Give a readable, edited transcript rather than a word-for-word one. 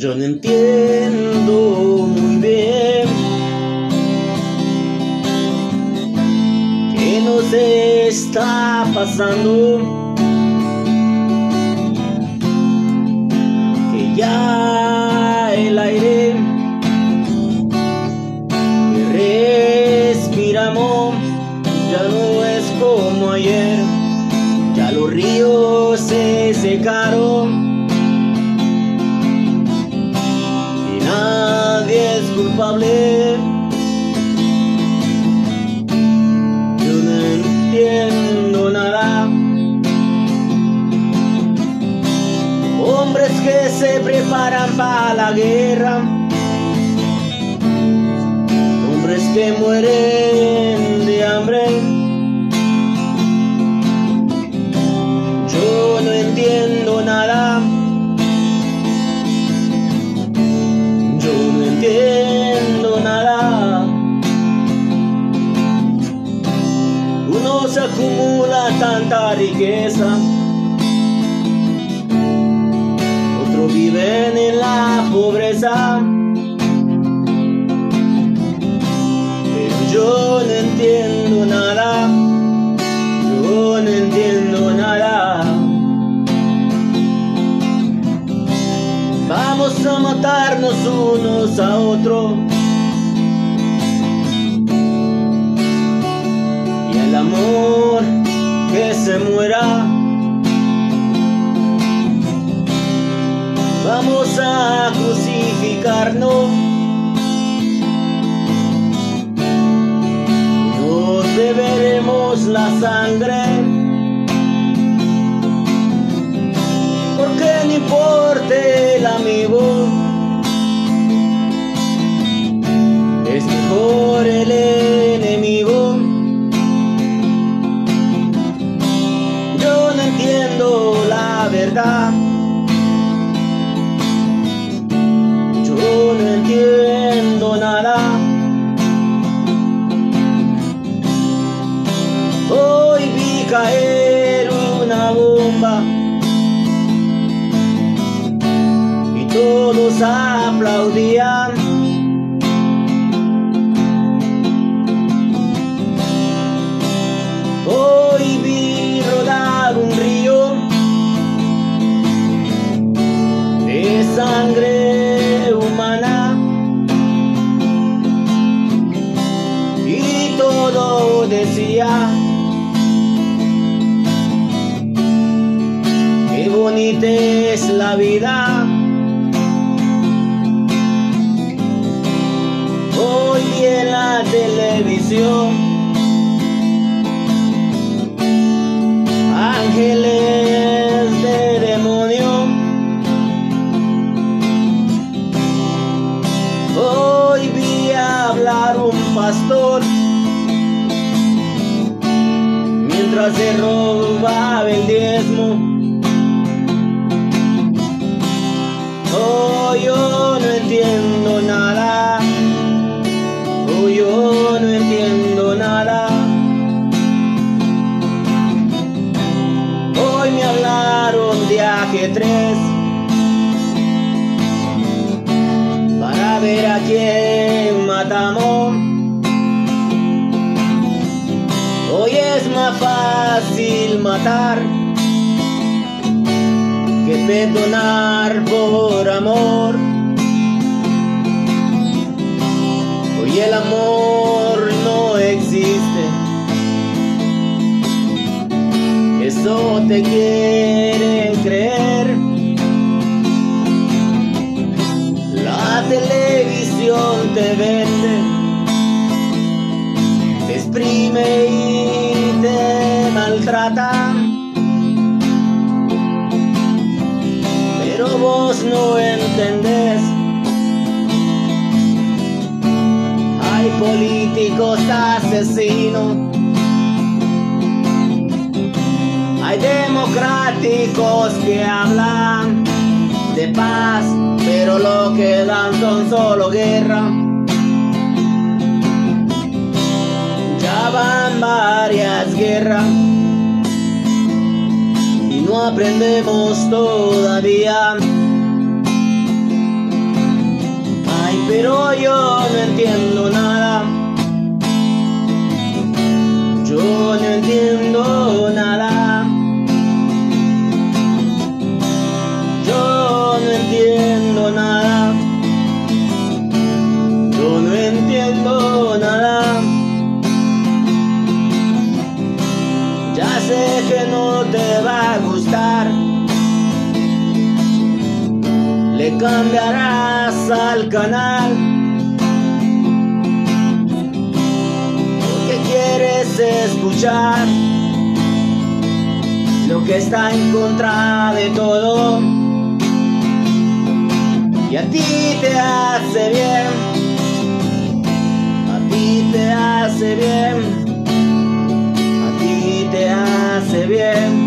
Yo no entiendo muy bien qué nos está pasando, que ya el aire que respiramos ya no es como ayer, ya los ríos se secaron. Nadie es culpable. Yo no entiendo nada. Hombres que se preparan para la guerra, hombres que mueren de hambre. Yo no entiendo nada. No entiendo nada. Uno se acumula tanta riqueza, otros viven en la pobreza, pero yo no entiendo nada. Yo no entiendo nada. Vamos a matarnos unos a otros, y el amor que se muera. Vamos a crucificarnos, nos beberemos la sangre, porque no importa el amigo, es mejor el enemigo. Yo no entiendo la verdad. Yo no entiendo nada. Hoy vi caer una bomba y todos aplaudían. Hoy vi rodar un río de sangre humana y todo decía: qué bonita es la vida. Hoy vi en la televisión ángeles de demonio. Hoy vi hablar un pastor mientras se robaba el diezmo. Oh, yo no entiendo nada. Oh, yo no entiendo nada. Hoy me hablaron de ajedrez para ver a quién matamos. Hoy es más fácil matar que perdonar por amor. Hoy el amor no existe. Eso te quieren creer. La televisión te vende, te exprime y te maltrata, pero vos no entendés. Hay políticos asesinos, hay democráticos que hablan de paz, pero lo que dan son solo guerra. Ya van varias guerras y no aprendemos todavía. pero yo no entiendo nada. Yo no entiendo nada. Yo no entiendo nada. Yo no entiendo nada. Ya sé que no te va a gustar. Le cambiarás al canal, porque quieres escuchar lo que está en contra de todo, y a ti te hace bien, a ti te hace bien, a ti te hace bien.